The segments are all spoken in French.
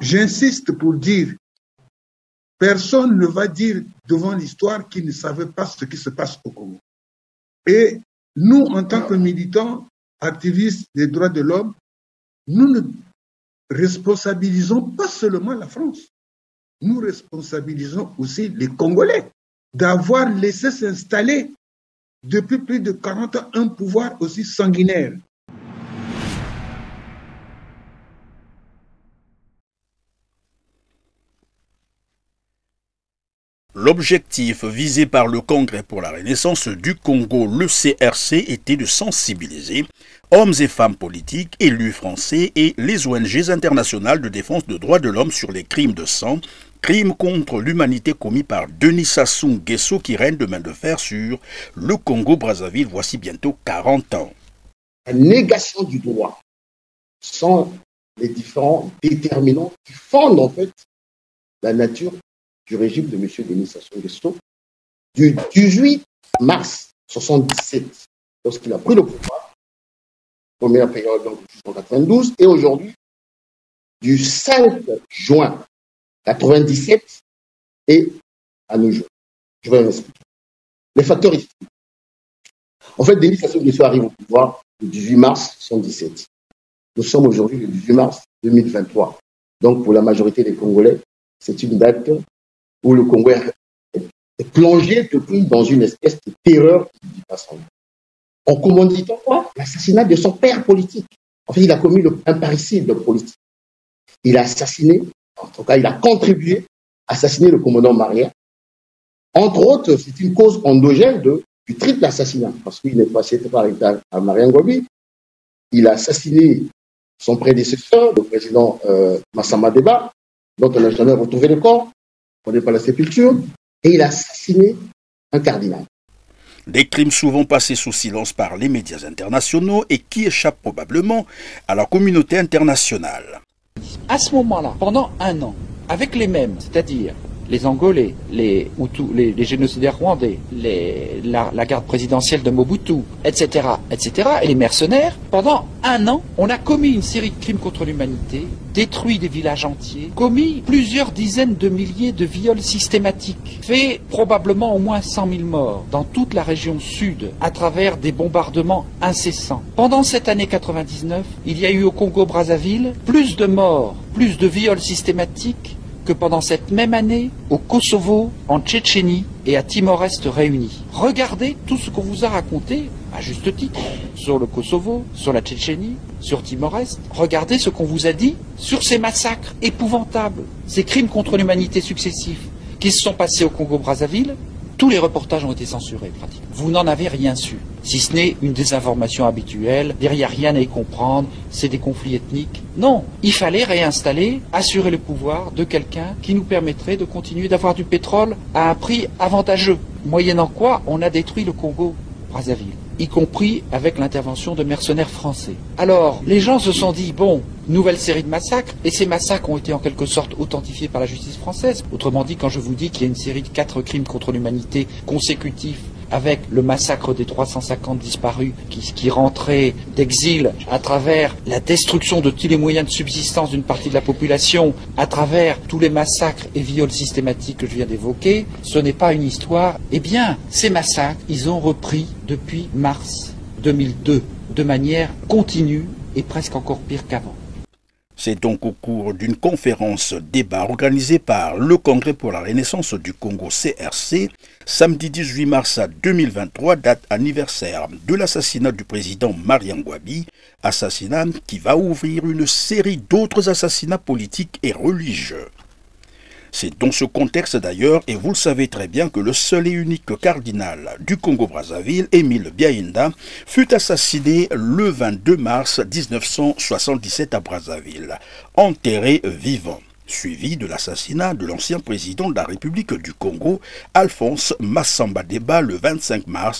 J'insiste pour dire, personne ne va dire devant l'histoire qu'il ne savait pas ce qui se passe au Congo. Et nous, en tant que militants, activistes des droits de l'homme, nous ne responsabilisons pas seulement la France. Nous responsabilisons aussi les Congolais d'avoir laissé s'installer depuis plus de 40 ans un pouvoir aussi sanguinaire. L'objectif visé par le Congrès pour la Renaissance du Congo, le CRC, était de sensibiliser hommes et femmes politiques, élus français et les ONG internationales de défense des droits de l'homme sur les crimes de sang, crimes contre l'humanité commis par Denis Sassou Nguesso qui règne de main de fer sur le Congo-Brazzaville voici bientôt 40 ans. La négation du droit sont les différents déterminants qui fondent en fait la nature du régime de M. Denis Sassou Nguesso du 18 mars 1977, lorsqu'il a pris le pouvoir, première période donc 1992, et aujourd'hui, du 5 juin 1997 et à nos jours. Je vais m'expliquer. Les facteurs historiques. En fait, Denis Sassou Nguesso arrive au pouvoir le 18 mars 1977. Nous sommes aujourd'hui le 18 mars 2023. Donc, pour la majorité des Congolais, c'est une date où le Congo est plongé depuis dans une espèce de terreur qui dit pas son nom. En commanditant quoi? L'assassinat de son père politique. En fait, il a commis un parricide politique. Il a assassiné, en tout cas, il a contribué à assassiner le commandant Maria. Entre autres, c'est une cause endogène du triple assassinat, parce qu'il n'est pas cité par l'État à Maria Ngouabi. Il a assassiné son prédécesseur, le président Massamba Deba, dont on n'a jamais retrouvé le corps. On n'est pas la sépulture, et il a assassiné un cardinal. Des crimes souvent passés sous silence par les médias internationaux et qui échappent probablement à la communauté internationale. À ce moment-là, pendant un an, avec les mêmes, c'est-à-dire les Angolais, les Hutus, les génocidaires rwandais, la garde présidentielle de Mobutu, etc., et les mercenaires, pendant un an, on a commis une série de crimes contre l'humanité, détruit des villages entiers, commis plusieurs dizaines de milliers de viols systématiques, fait probablement au moins 100 000 morts dans toute la région sud à travers des bombardements incessants. Pendant cette année 99, il y a eu au Congo-Brazzaville plus de morts, plus de viols systématiques que pendant cette même année au Kosovo, en Tchétchénie et à Timor-Est réunis. Regardez tout ce qu'on vous a raconté, à juste titre, sur le Kosovo, sur la Tchétchénie, sur Timor-Est. Regardez ce qu'on vous a dit sur ces massacres épouvantables, ces crimes contre l'humanité successifs qui se sont passés au Congo-Brazzaville. Tous les reportages ont été censurés, pratiquement. Vous n'en avez rien su, si ce n'est une désinformation habituelle. Derrière, rien à y comprendre, c'est des conflits ethniques. Non, il fallait réinstaller, assurer le pouvoir de quelqu'un qui nous permettrait de continuer d'avoir du pétrole à un prix avantageux. Moyennant quoi, on a détruit le Congo-Brazzaville, y compris avec l'intervention de mercenaires français. Alors, les gens se sont dit, bon, nouvelle série de massacres, et ces massacres ont été en quelque sorte authentifiés par la justice française. Autrement dit, quand je vous dis qu'il y a une série de 4 crimes contre l'humanité consécutifs, avec le massacre des 350 disparus qui rentraient d'exil à travers la destruction de tous les moyens de subsistance d'une partie de la population, à travers tous les massacres et viols systématiques que je viens d'évoquer, ce n'est pas une histoire. Eh bien, ces massacres, ils ont repris depuis mars 2002, de manière continue et presque encore pire qu'avant. C'est donc au cours d'une conférence débat organisée par le Congrès pour la Renaissance du Congo CRC, samedi 18 mars 2023, date anniversaire de l'assassinat du président Maria Ngouabi, assassinat qui va ouvrir une série d'autres assassinats politiques et religieux. C'est dans ce contexte d'ailleurs, et vous le savez très bien, que le seul et unique cardinal du Congo-Brazzaville, Émile Biaïnda, fut assassiné le 22 mars 1977 à Brazzaville, enterré vivant, suivi de l'assassinat de l'ancien président de la République du Congo, Alphonse Massamba Deba, le 25 mars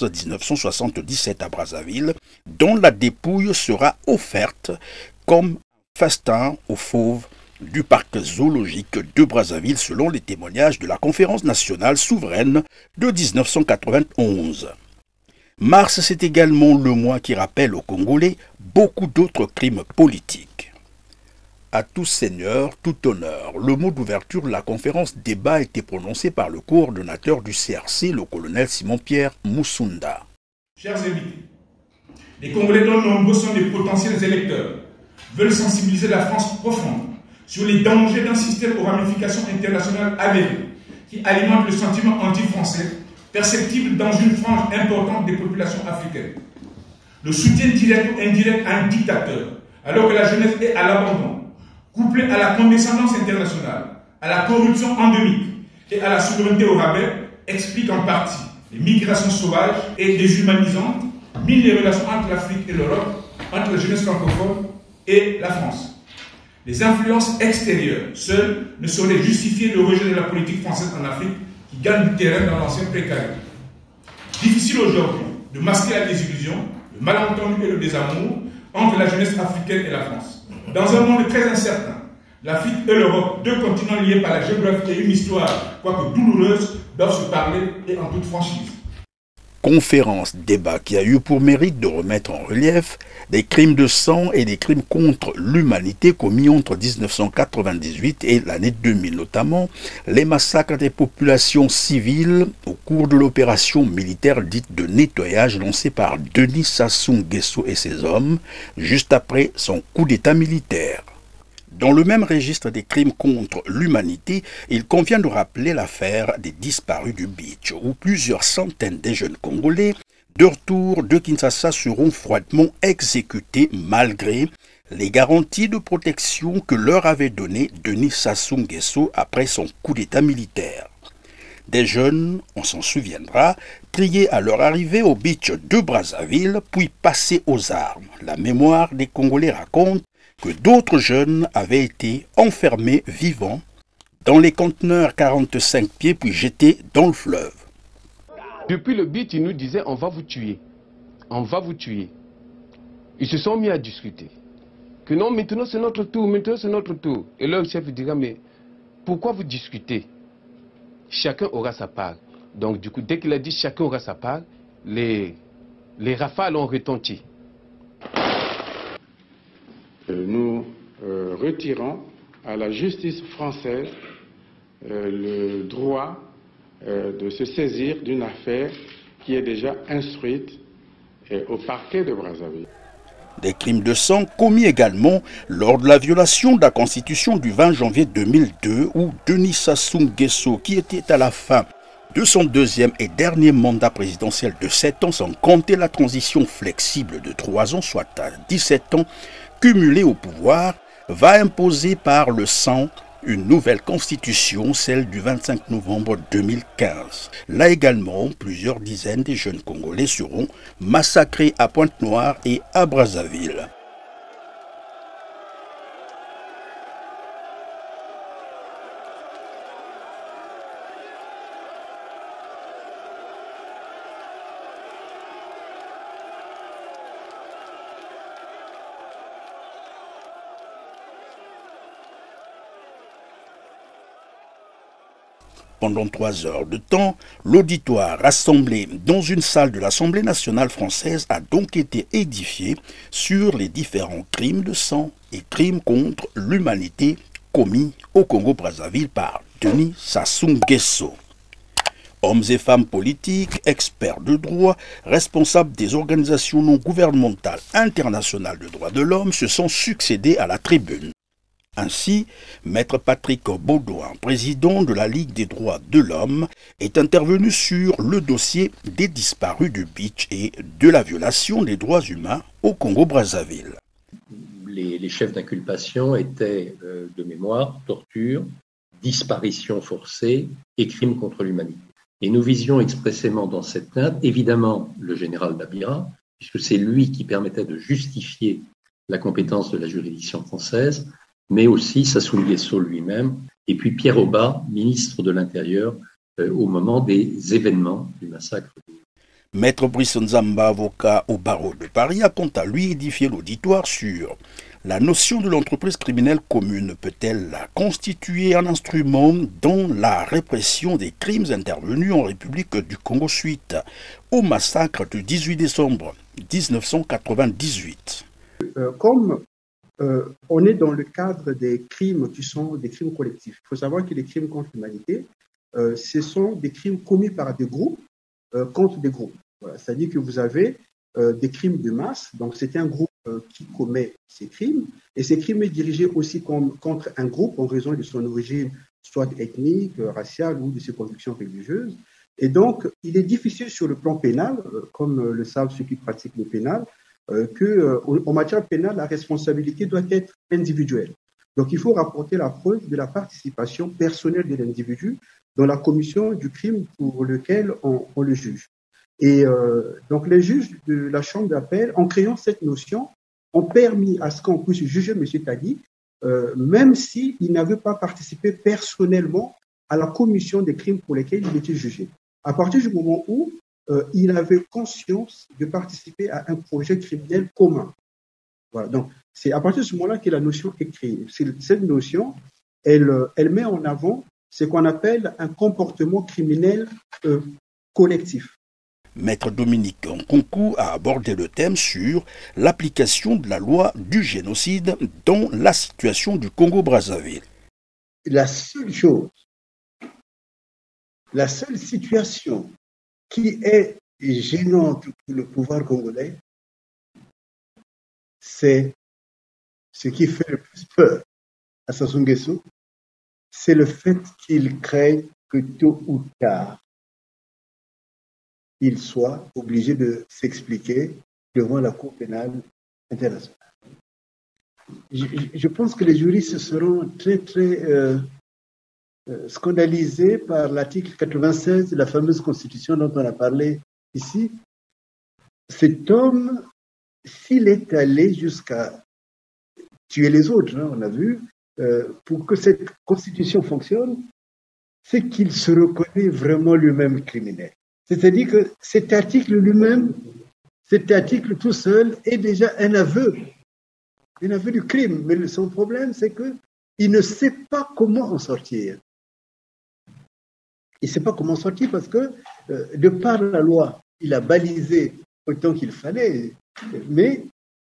1977 à Brazzaville, dont la dépouille sera offerte comme festin aux fauves du parc zoologique de Brazzaville selon les témoignages de la Conférence nationale souveraine de 1991. Mars, c'est également le mois qui rappelle aux Congolais beaucoup d'autres crimes politiques. À tous seigneurs, tout honneur. Le mot d'ouverture de la conférence débat a été prononcé par le coordonnateur du CRC, le colonel Simon-Pierre Moussunda. Chers invités, les Congolais dont nombreux sont des potentiels électeurs veulent sensibiliser la France profonde sur les dangers d'un système aux ramifications internationales avérées qui alimente le sentiment anti-français perceptible dans une frange importante des populations africaines. Le soutien direct ou indirect à un dictateur, alors que la jeunesse est à l'abandon, couplé à la condescendance internationale, à la corruption endémique et à la souveraineté au rabais, explique en partie les migrations sauvages et déshumanisantes, mine les relations entre l'Afrique et l'Europe, entre la jeunesse francophone et la France. Les influences extérieures, seules, ne sauraient justifier le rejet de la politique française en Afrique qui gagne du terrain dans l'ancien précaré. Difficile aujourd'hui de masquer la désillusion, le malentendu et le désamour entre la jeunesse africaine et la France. Dans un monde très incertain, l'Afrique et l'Europe, deux continents liés par la géographie et une histoire, quoique douloureuse, doivent se parler et en toute franchise. Conférence débat qui a eu pour mérite de remettre en relief des crimes de sang et des crimes contre l'humanité commis entre 1998 et l'année 2000, notamment les massacres des populations civiles au cours de l'opération militaire dite de nettoyage lancée par Denis Sassou Nguesso et ses hommes juste après son coup d'état militaire. Dans le même registre des crimes contre l'humanité, il convient de rappeler l'affaire des disparus du Beach, où plusieurs centaines de jeunes Congolais, de retour de Kinshasa, seront froidement exécutés malgré les garanties de protection que leur avait donné Denis Sassou Nguesso après son coup d'état militaire. Des jeunes, on s'en souviendra, criaient à leur arrivée au Beach de Brazzaville, puis passaient aux armes. La mémoire des Congolais raconte que d'autres jeunes avaient été enfermés vivants dans les conteneurs 45 pieds puis jetés dans le fleuve. Depuis le Beach, ils nous disaient on va vous tuer, on va vous tuer. Ils se sont mis à discuter. Que non, maintenant c'est notre tour, maintenant c'est notre tour. Et leur chef dira mais pourquoi vous discutez? Chacun aura sa part. Donc du coup, dès qu'il a dit chacun aura sa part, les rafales ont retenti. Nous retirons à la justice française le droit de se saisir d'une affaire qui est déjà instruite au parquet de Brazzaville. Des crimes de sang commis également lors de la violation de la Constitution du 20 janvier 2002 où Denis Sassou Nguesso, qui était à la fin de son deuxième et dernier mandat présidentiel de 7 ans sans compter la transition flexible de 3 ans, soit à 17 ans, cumulé au pouvoir, va imposer par le sang une nouvelle constitution, celle du 25 novembre 2015. Là également, plusieurs dizaines de jeunes Congolais seront massacrés à Pointe-Noire et à Brazzaville. Pendant 3 heures de temps, l'auditoire rassemblé dans une salle de l'Assemblée nationale française a donc été édifié sur les différents crimes de sang et crimes contre l'humanité commis au Congo-Brazzaville par Denis Sassou Nguesso. Hommes et femmes politiques, experts de droit, responsables des organisations non gouvernementales internationales de droits de l'homme se sont succédés à la tribune. Ainsi, Maître Patrick Baudouin, président de la Ligue des droits de l'homme, est intervenu sur le dossier des disparus du Beach et de la violation des droits humains au Congo-Brazzaville. Les chefs d'inculpation étaient, de mémoire, torture, disparition forcée et crimes contre l'humanité. Et nous visions expressément dans cette plainte, évidemment, le général Dabira, puisque c'est lui qui permettait de justifier la compétence de la juridiction française, mais aussi Sassou Nguesso lui-même, et puis Pierre Aubat, ministre de l'Intérieur, au moment des événements du massacre. Maître Brice Nzamba, avocat au barreau de Paris, a quant à lui édifié l'auditoire sur la notion de l'entreprise criminelle commune. Peut-elle la constituer un instrument dans la répression des crimes intervenus en République du Congo suite au massacre du 18 décembre 1998 ? Comme on est dans le cadre des crimes qui sont des crimes collectifs. Il faut savoir que les crimes contre l'humanité, ce sont des crimes commis par des groupes contre des groupes. Voilà. C'est-à-dire que vous avez des crimes de masse, donc c'est un groupe qui commet ces crimes, et ces crimes sont dirigés aussi contre un groupe en raison de son origine, soit ethnique, raciale ou de ses convictions religieuses. Et donc, il est difficile sur le plan pénal, comme le savent ceux qui pratiquent le pénal, qu'en matière pénale, la responsabilité doit être individuelle. Donc, il faut rapporter la preuve de la participation personnelle de l'individu dans la commission du crime pour lequel on le juge. Et donc, les juges de la Chambre d'appel, en créant cette notion, ont permis à ce qu'on puisse juger M. Tadi, même s'il n'avait pas participé personnellement à la commission des crimes pour lesquels il était jugé. À partir du moment où il avait conscience de participer à un projet criminel commun. Voilà. Donc, c'est à partir de ce moment-là que la notion est créée. Cette notion, elle met en avant ce qu'on appelle un comportement criminel collectif. Maître Dominique Nkunku a abordé le thème sur l'application de la loi du génocide dans la situation du Congo-Brazzaville. La seule chose, la seule situation qui est gênante pour le pouvoir congolais, c'est ce qui fait le plus peur à Sassou Nguesso, c'est le fait qu'il craigne que tôt ou tard, il soit obligé de s'expliquer devant la Cour pénale internationale. Je pense que les juristes seront très, très scandalisés par l'article 96 de la fameuse Constitution dont on a parlé ici. Cet homme, s'il est allé jusqu'à tuer les autres, on a vu, pour que cette Constitution fonctionne, c'est qu'il se reconnaît vraiment lui-même criminel. C'est-à-dire que cet article lui-même, cet article tout seul, est déjà un aveu du crime. Mais son problème, c'est qu'il ne sait pas comment en sortir. Il ne sait pas comment sortir parce que, de par la loi, il a balisé autant qu'il fallait. Mais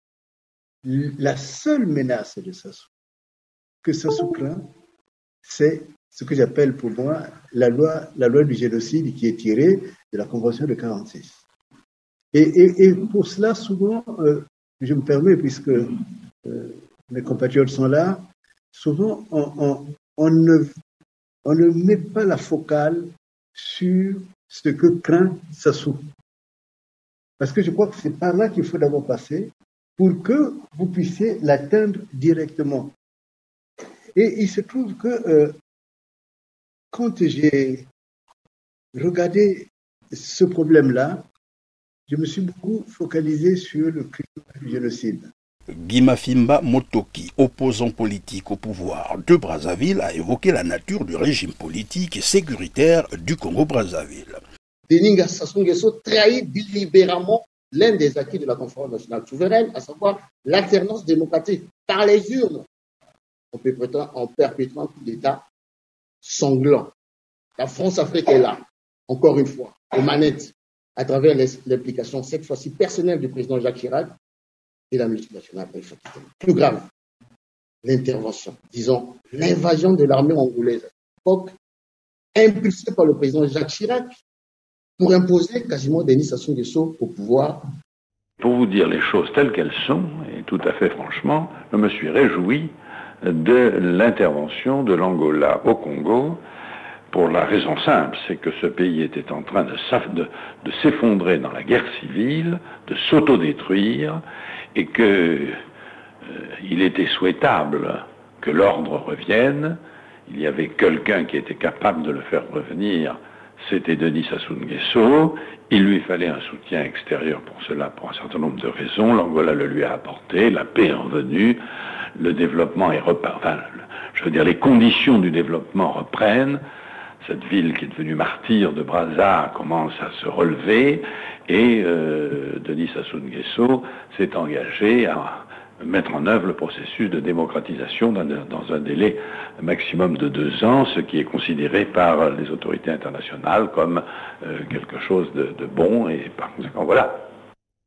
la seule menace de Sassou, que Sassou craint, c'est ce que j'appelle pour moi la loi du génocide qui est tirée de la Convention de 1946. Et pour cela, souvent, je me permets, puisque mes compatriotes sont là, souvent on ne met pas la focale sur ce que craint Sassou. Parce que je crois que c'est par là qu'il faut d'abord passer pour que vous puissiez l'atteindre directement. Et il se trouve que quand j'ai regardé ce problème-là, je me suis beaucoup focalisé sur le crime du génocide. Guimafimba Motoki, opposant politique au pouvoir de Brazzaville, a évoqué la nature du régime politique et sécuritaire du Congo-Brazzaville. Denis Sassou Nguesso trahit délibérément l'un des acquis de la conférence nationale souveraine, à savoir l'alternance démocratique par les urnes, en perpétuant un coup d'État sanglant. La France-Afrique est là, encore une fois, aux manettes, à travers l'implication, cette fois-ci personnelle du président Jacques Chirac et la multinationale. Plus grave, l'intervention, disons, l'invasion de l'armée angolaise à l'époque, impulsée par le président Jacques Chirac, pour imposer quasiment Denis Sassou Nguesso au pouvoir. Pour vous dire les choses telles qu'elles sont, et tout à fait franchement, je me suis réjoui de l'intervention de l'Angola au Congo, pour la raison simple, c'est que ce pays était en train de s'effondrer dans la guerre civile, de s'autodétruire, et qu'il était souhaitable que l'ordre revienne. Il y avait quelqu'un qui était capable de le faire revenir, c'était Denis Sassou Nguesso. Il lui fallait un soutien extérieur pour cela, pour un certain nombre de raisons. L'Angola le lui a apporté, la paix est revenue, le développement est reparti. Enfin, je veux dire, les conditions du développement reprennent. Cette ville qui est devenue martyre de Brazza commence à se relever et Denis Sassou Nguesso s'est engagé à mettre en œuvre le processus de démocratisation dans un délai maximum de 2 ans, ce qui est considéré par les autorités internationales comme quelque chose de bon et par conséquent, voilà.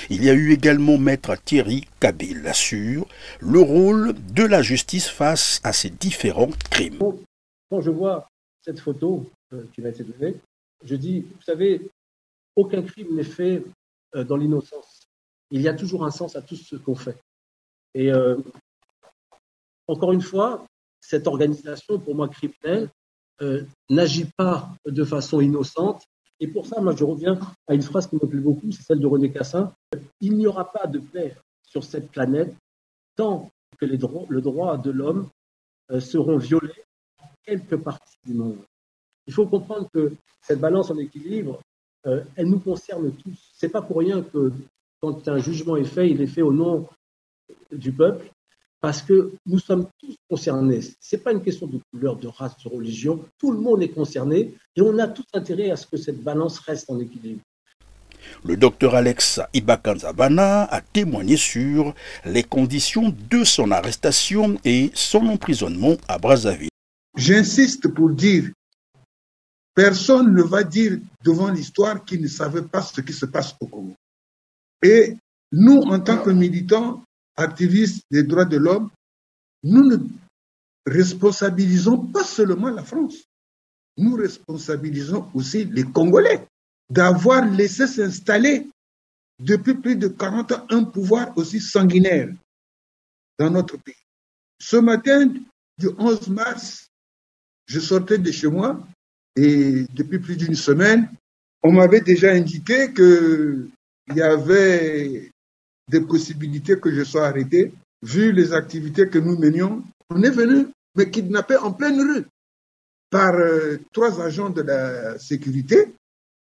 Il y a eu également Maître Thierry Kabil sur le rôle de la justice face à ces différents crimes. Quand je vois cette photo qui m'a été donnée, je dis, vous savez, aucun crime n'est fait dans l'innocence. Il y a toujours un sens à tout ce qu'on fait. Et encore une fois, cette organisation, pour moi criminelle, n'agit pas de façon innocente. Et pour ça, moi, je reviens à une phrase qui me plaît beaucoup, c'est celle de René Cassin. Il n'y aura pas de paix sur cette planète tant que le droit de l'homme seront violés en quelque partie du monde. Il faut comprendre que cette balance en équilibre, elle nous concerne tous. C'est pas pour rien que quand un jugement est fait, il est fait au nom du peuple, parce que nous sommes tous concernés. C'est pas une question de couleur, de race, de religion. Tout le monde est concerné et on a tout intérêt à ce que cette balance reste en équilibre. Le docteur Alex Ibakanzabana a témoigné sur les conditions de son arrestation et son emprisonnement à Brazzaville. J'insiste pour dire, personne ne va dire devant l'histoire qu'il ne savait pas ce qui se passe au Congo. Et nous, en tant que militants, activistes des droits de l'homme, nous ne responsabilisons pas seulement la France, nous responsabilisons aussi les Congolais d'avoir laissé s'installer depuis plus de 40 ans un pouvoir aussi sanguinaire dans notre pays. Ce matin du 11 mars, je sortais de chez moi et depuis plus d'une semaine, on m'avait déjà indiqué qu'il y avait des possibilités que je sois arrêté. Vu les activités que nous menions, on est venu me kidnapper en pleine rue par 3 agents de la sécurité,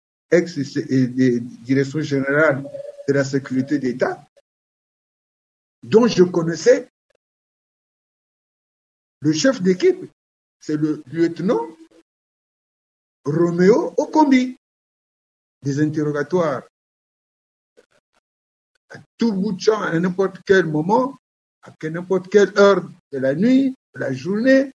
ex-direction générale de la sécurité d'État, dont je connaissais le chef d'équipe, c'est le lieutenant Roméo Okombi. Des interrogatoires à tout bout de champ, à n'importe quel moment, à n'importe quelle heure de la nuit, de la journée.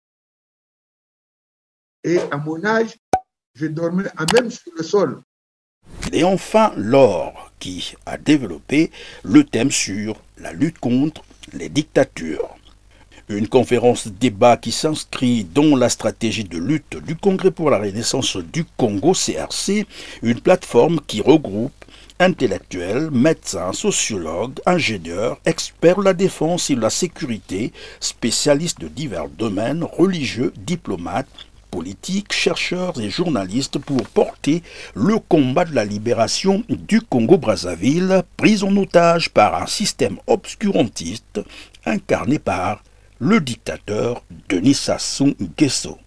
Et à mon âge, je dormais même sur le sol. Et enfin, Laure, qui a développé le thème sur la lutte contre les dictatures. Une conférence débat qui s'inscrit dans la stratégie de lutte du Congrès pour la Renaissance du Congo, CRC, une plateforme qui regroupe intellectuels, médecins, sociologues, ingénieurs, experts de la défense et de la sécurité, spécialistes de divers domaines, religieux, diplomates, politiques, chercheurs et journalistes pour porter le combat de la libération du Congo-Brazzaville, pris en otage par un système obscurantiste incarné par le dictateur Denis Sassou Nguesso.